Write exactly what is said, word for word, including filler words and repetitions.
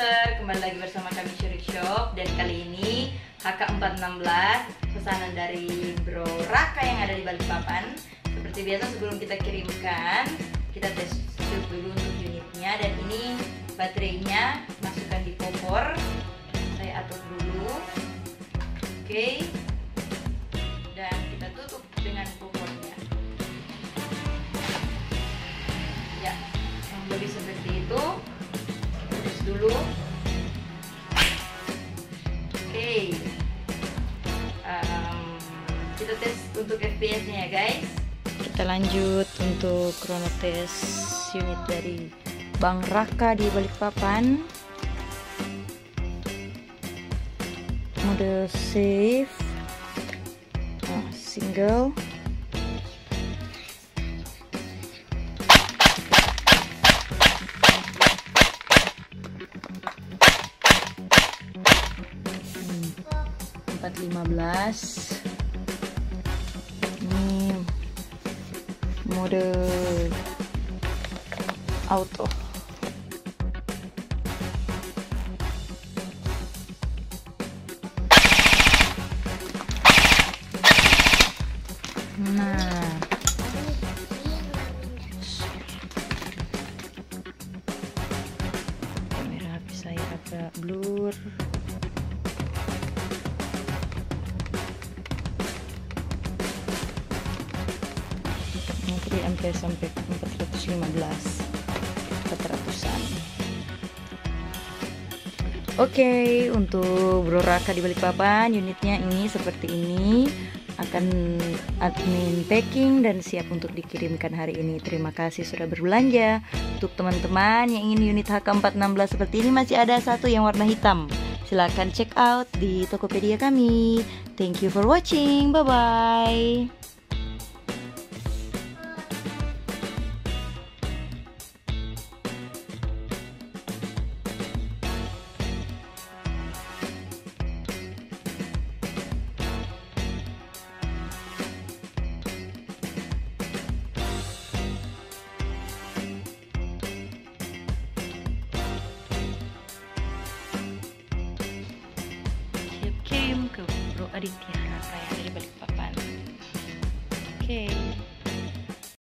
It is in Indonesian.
Lover, kembali lagi bersama kami Syurik Shop. Dan kali ini H K empat enam belas pesanan dari Bro Raka yang ada di Balikpapan. Seperti biasa sebelum kita kirimkan, kita tes strip dulu untuk unitnya. Dan ini baterainya masukkan di popor. Saya atur dulu. Oke. Dan kita tutup dengan popornya. Ya, lebih seperti itu. Terus dulu. Oke. Um, kita tes untuk F P S-nya ya guys. Kita lanjut untuk chrono test unit dari Bang Raka di Balikpapan. Mode safe, oh, single. empat lima belas. Ini mode auto. Nah, kamera H P saya agak blur. Nanti ampere sampai empat ratus lima belas, empat ratusan. Oke, untuk Bro Raka di Balikpapan, unitnya ini seperti ini. Akan admin packing dan siap untuk dikirimkan hari ini. Terima kasih sudah berbelanja. Untuk teman-teman yang ingin unit H K empat enam belas seperti ini, masih ada satu yang warna hitam. Silahkan check out di Tokopedia kami. Thank you for watching. Bye-bye. Kirim ke Bro Aditya.